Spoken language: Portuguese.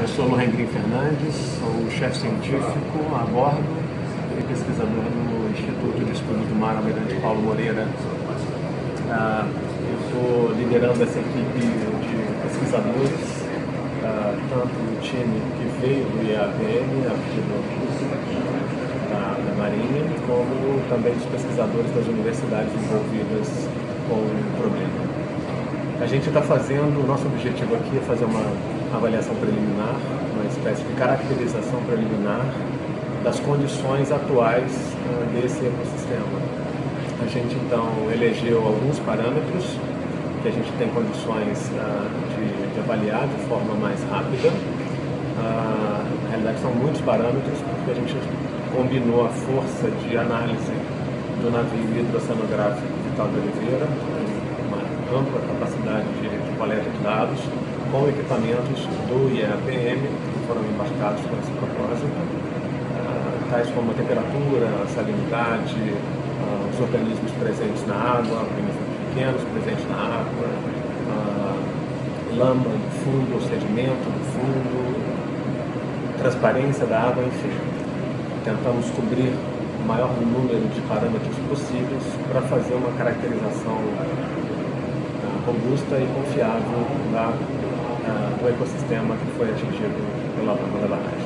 sou Lohengrin Fernandes, sou chefe científico a bordo e pesquisador no Instituto de Estudos do Mar Almirante Paulo Moreira. Eu estou liderando essa equipe de pesquisadores, tanto o time que veio do IAPM, a pedido da Marinha, como também os pesquisadores das universidades envolvidas com o problema. A gente está fazendo, o nosso objetivo aqui é fazer uma avaliação preliminar, uma espécie de caracterização preliminar das condições atuais desse ecossistema. A gente então elegeu alguns parâmetros que a gente tem condições de avaliar de forma mais rápida. Na realidade são muitos parâmetros porque a gente combinou a força de análise do navio hidroceanográfico Vital de Oliveira, ampla capacidade de coleta de dados, com equipamentos do IAPM que foram embarcados com esse propósito, tais como a temperatura, a salinidade, os organismos presentes na água, organismos pequenos presentes na água, lama do fundo, o sedimento do fundo, transparência da água, enfim. Tentamos cobrir o maior número de parâmetros possíveis para fazer uma caracterização robusta e confiável do ecossistema que foi atingido pela barragem.